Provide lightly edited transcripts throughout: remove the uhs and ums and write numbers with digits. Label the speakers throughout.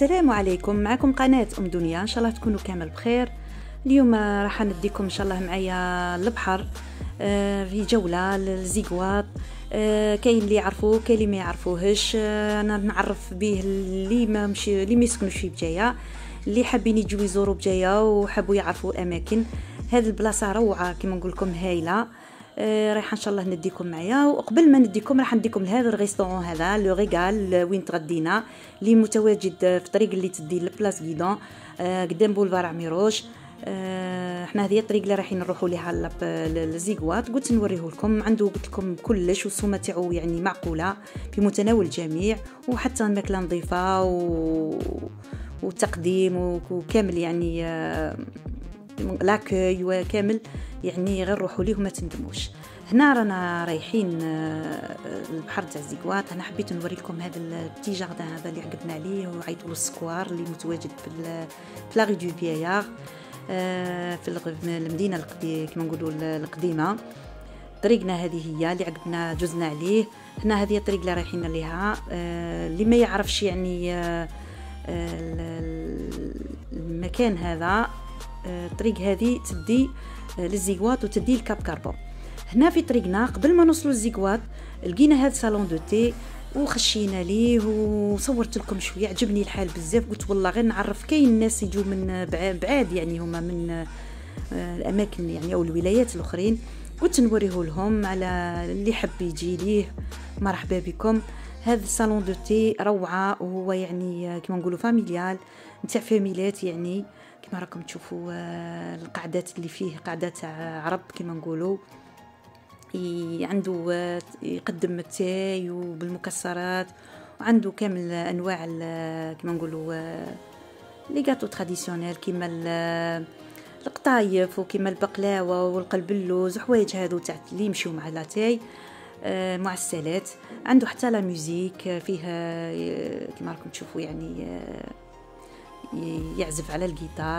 Speaker 1: السلام عليكم. معكم قناة دنيا، ان شاء الله تكونوا كامل بخير. اليوم راح نديكم ان شاء الله معايا البحر في جولة للزيقواط. كاين اللي يعرفوه كاين اللي ما يعرفوهش. انا نعرف به اللي ما يسكنوش في بجايه، اللي حابين يجوا يزوروا بجايه وحبوا يعرفوا الاماكن. هذه البلاصه روعه كما نقول لكم، هايله. رايحه ان شاء الله نديكم معايا. وقبل ما نديكم راح نديكم لهذا الريستورون هذا لو ريغال وين تغدينا، اللي متواجد في طريق اللي تدي لبلاص غيدون قدام بولفار عميروش. احنا هذه الطريق اللي رايحين نروحوا لها للزيقواط. قلت نوريه لكم، عنده قلت لكم كلش، والسومه تاعو يعني معقوله في متناول الجميع، وحتى الماكله نظيفه وتقديم وكامل يعني لاكوي وكامل، يعني غير روحوا ليه وما تندموش. هنا رانا رايحين البحر تاع الزيقواط. انا حبيت نوري لكم هذا البتي جاردان هذا اللي عقدنا عليه، وعيطوا له السكوار اللي متواجد في لا ري دو فيايار في المدينه كما نقولوا القديمه. طريقنا هذه هي اللي عقدنا جزنا عليه. هنا هذه الطريق اللي رايحين ليها. اللي ما يعرفش يعني المكان هذا، الطريق هذه تدي للزيقواط وتدي لكاب كاربون. هنا في طريقنا قبل ما نوصلوا للزيقواط لقينا هذا صالون دو تي، وخشينا ليه وصورت لكم شويه. عجبني الحال بزاف، قلت والله غير نعرف. كاين الناس يجوا من بعاد يعني هما من الاماكن يعني او الولايات الاخرين، قلت نوريه لهم على اللي حب يجي ليه. مرحبا بكم. هذا الصالون دو تي روعه، وهو يعني كما نقولوا فاميليال نتاع فاميلات، يعني كما راكم تشوفوا القعدات اللي فيه قعدات عرب كما نقولوا. عنده يقدم التاي وبالمكسرات، وعنده كامل انواع كما نقولوا لي غاتو تراديسيونيل كيما القطايف وكيما البقلاوه والقلب اللوز وحوايج هذو تاع اللي يمشيو مع لاتاي معسلات. عنده حتى لا ميوزيك فيها كما راكم تشوفوا، يعني يعزف على الجيتار.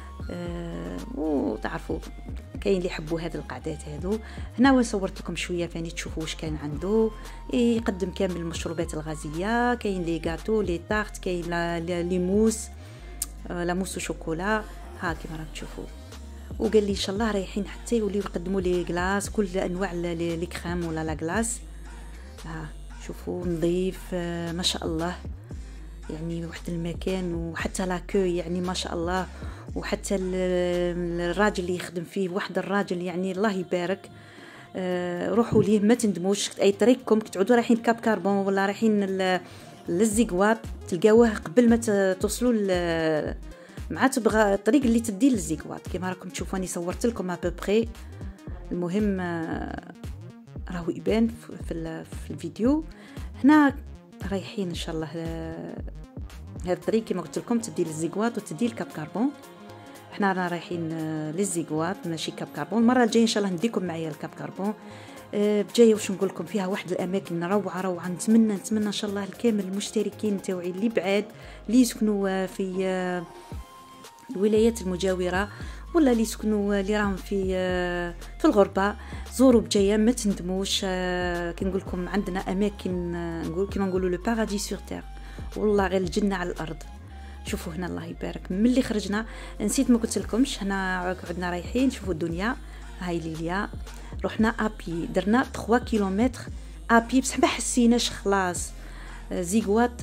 Speaker 1: وتعرفوا كاين اللي يحبوا هذه القعدات هذو. هنا وين صورت لكم شويه ثاني تشوفوا واش كان عنده. يقدم كامل المشروبات الغازيه، كاين لي غاتو لي تارت، كاين لي موس، لا موس وشوكولا ها كما راكم تشوفوا. وقال لي ان شاء الله رايحين حتى يوليو يقدموا لي غلاس، كل انواع لي كريم ولا لا غلاس. ها شوفوا نظيف ما شاء الله، يعني واحد المكان وحتى لاكوي يعني ما شاء الله. وحتى الراجل اللي يخدم فيه واحد الراجل يعني الله يبارك. روحوا ليه ما تندموش. اي طريقكم كتعودوا رايحين كاب كاربون ولا رايحين للزيقواط تلقاوه قبل ما توصلوا مع تبغى الطريق اللي تدي للزيقواط كما راكم تشوفوني صورت لكم ابوبري. المهم راهو يبان في الفيديو. هنا رايحين ان شاء الله هذا الطريق كما قلت لكم تدي للزيقواط وتدي لكاب كاربون. احنا رايحين للزيقواط ماشي كاب كاربون. المره الجايه ان شاء الله نديكم معايا الكاب كاربون. بجايه واش نقول لكم، فيها واحد الاماكن روعه. نتمنى ان شاء الله الكامل المشتركين تاوعي اللي بعاد اللي يسكنوا في الولايات المجاوره ولا اللي يسكنوا اللي راهم في الغربه، زوروا بجايه ما تندموش. كي نقول لكم عندنا اماكن نقول كما نقولوا لو باراديس سور تير، والله غير الجنه على الارض. شوفوا هنا الله يبارك. ملي خرجنا نسيت ما قلت لكمش، هنا عدنا رايحين شوفوا الدنيا. هاي ليليا رحنا ابي، درنا 3 كيلومتر ابي بصح ما حسيناش خلاص. زيقواط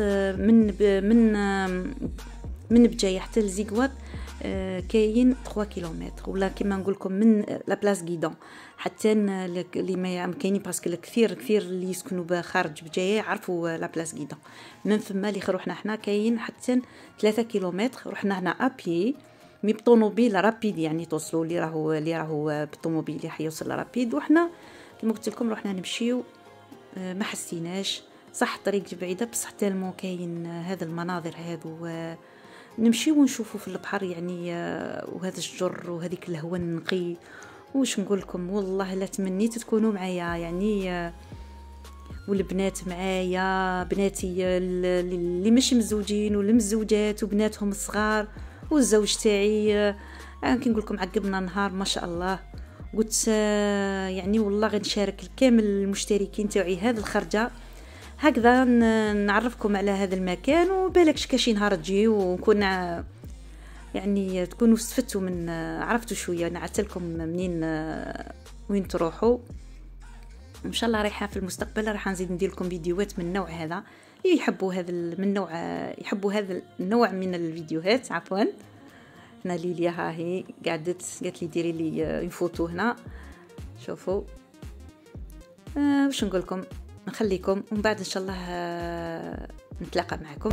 Speaker 1: من بجايه حتى لزيقواط كاين 3 كيلومتر، ولا كما نقول لكم من لا بلاص غيدون حتى اللي ما كاينين باسكو كثير اللي يسكنوا خارج بجايه يعرفوا لا بلاص غيدون. من ثم اللي رحنا حنا كاين حتى 3 كيلومتر. رحنا هنا ابي مي بطوموبيل رابيد، يعني توصلوا اللي راهو بالطوموبيل اللي حيوصل رابيد. وحنا كما قلت لكم رحنا نمشيو ما حسيناش. صح طريق بعيده بصح تالمو كاين هذا المناظر هذو. نمشي ونشوفوا في البحر يعني، وهذا الشجر وهذيك الهواء النقي. وش نقول لكم، والله لا تمنيت تكونوا معايا يعني. والبنات معايا، بناتي اللي مش مزوجين واللي مزوجات وبناتهم الصغار والزوج تاعي. كي نقول لكم عقبنا نهار ما شاء الله. قلت يعني والله غنشارك كامل المشتركين تاعي هذه الخرجه. هكذا نعرفكم على هذا المكان، وبالكش كاشي نهار تجي ونكون يعني تكونوا استفدتوا من عرفتوا شويه، نعت لكم منين وين تروحوا. ان شاء الله رايحه في المستقبل راح نزيد ندير لكم فيديوهات من النوع هذا، اللي يحبوا هذا من نوع يحبوا هذا النوع من الفيديوهات. عفوا هنا ليليا ها هي قالت لي ديري لي فوتو هنا. شوفوا واش نقول لكم، نخليكم ومن بعد ان شاء الله نتلاقى معكم.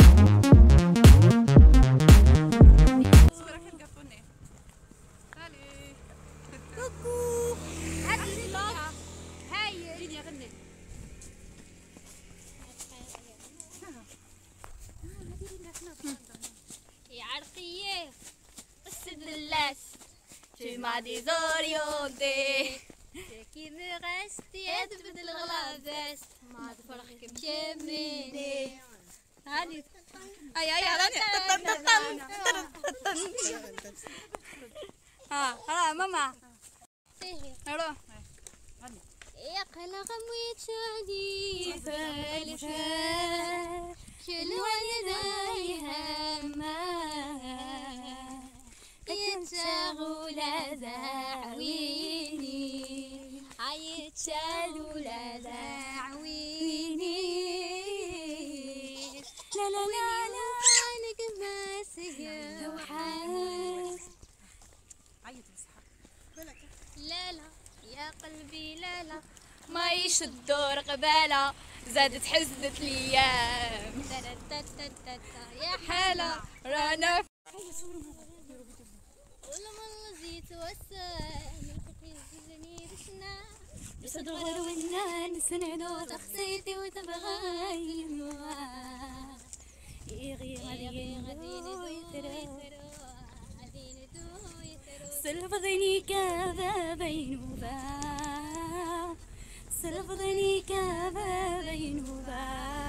Speaker 2: Tu m'as désorienté. C'est qui me reste يا تبدل الغلابات ما تفرحك مكملي. هاني اي ها ماما روح يا قلق ميتشادي فالفا شلو ندايها ما يتشاغل دعويني يتشاغل دعويني لا لا لا لا لك ماسك وحاس لا لا يا قلبي لا لا ما يشدوا رقبالة زادت حزة الايام يا حالة رانا والله ما زيت وسام الفقير بسنا بصدغر والنان سنعدو تخسيتي وتبغاي يغي غدينو يترو سلفضني كذا بينوبا سلفضني كذا بينوبا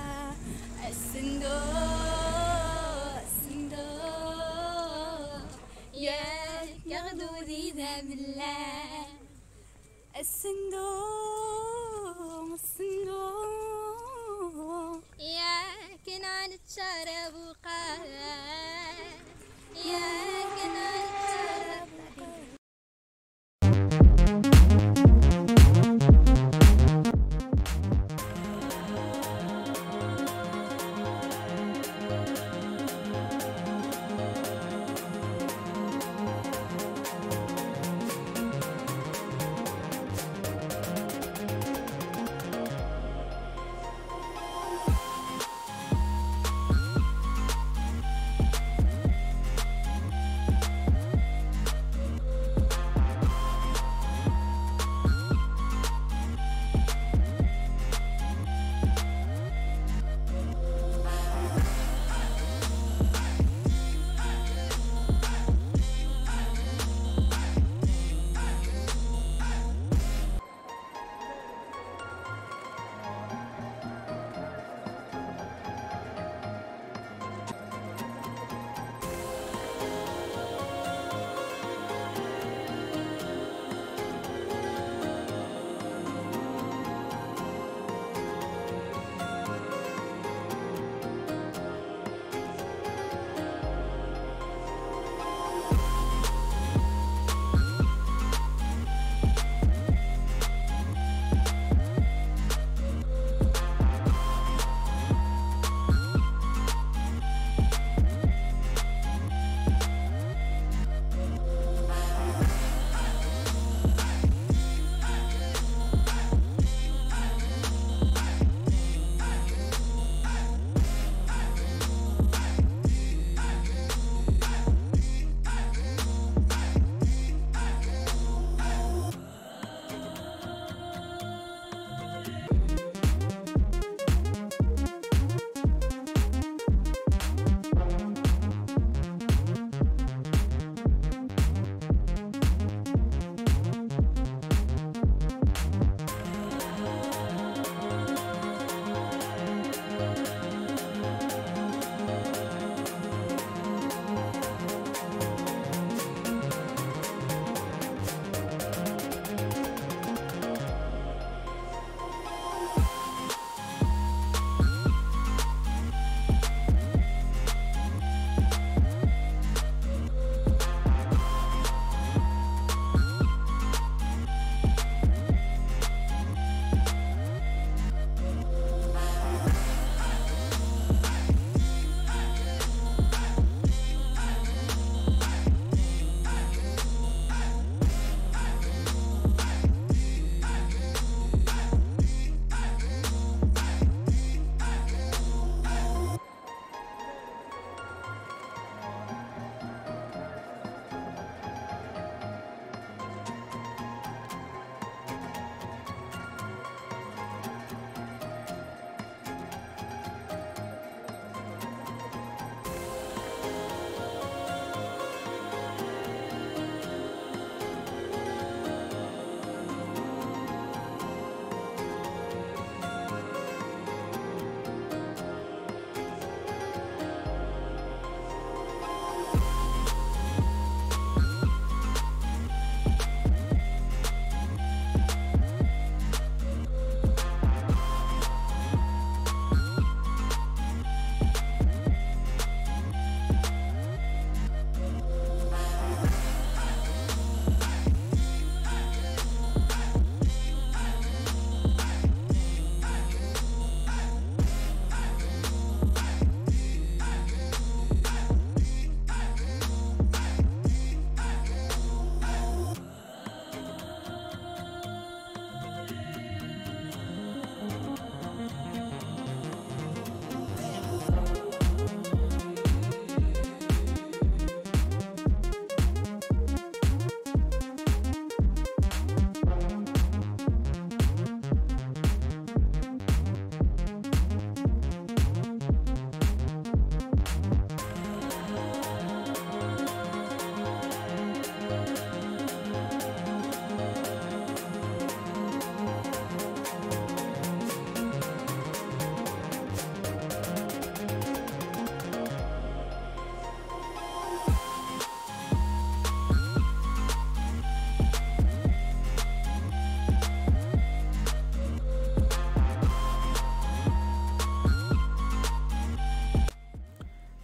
Speaker 2: الصندوق ياخدو ذي ذا بالله الصندوق يا كنان تشرب وقال يا كنان تشرب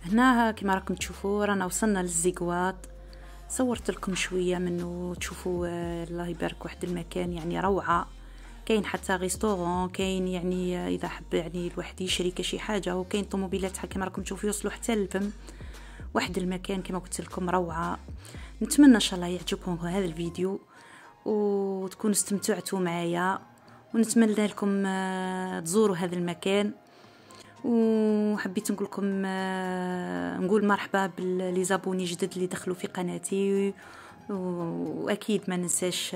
Speaker 1: هنا كما راكم تشوفوا رانا وصلنا للزيقواط. صورت لكم شويه منه تشوفوا الله يبارك واحد المكان يعني روعه. كاين حتى ريستورون، كاين يعني اذا حب يعني الواحد يشري شي حاجه، وكاين طوموبيلات كما راكم تشوفوا يوصلوا حتى للفم. واحد المكان كما قلت لكم روعه. نتمنى ان شاء الله يعجبكم هذا الفيديو وتكونوا استمتعتوا معايا، ونتمنى لكم تزوروا هذا المكان. وحبيت نقول لكم نقول مرحبا باللي زابوني جدد اللي دخلوا في قناتي، واكيد ما ننساش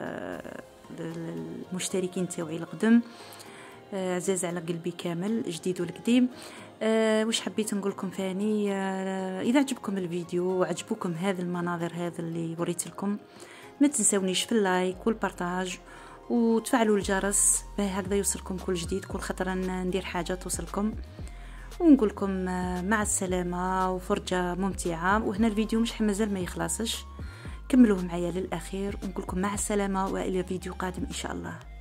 Speaker 1: المشتركين تاوعي القدم عزاز على قلبي كامل جديد والقديم. واش حبيت نقول لكم ثاني، اذا عجبكم الفيديو وعجبوكم هذه المناظر هذا اللي وريت لكم، ما تنسونيش في اللايك والبارطاج وتفعلوا الجرس باه هكذا يوصلكم كل جديد، كل خطره ندير حاجه توصلكم. ونقول لكم مع السلامه وفرجه ممتعه. وهنا الفيديو مش مازال ما يخلصش، كملوه معايا للاخير، ونقول لكم مع السلامه والى فيديو قادم ان شاء الله.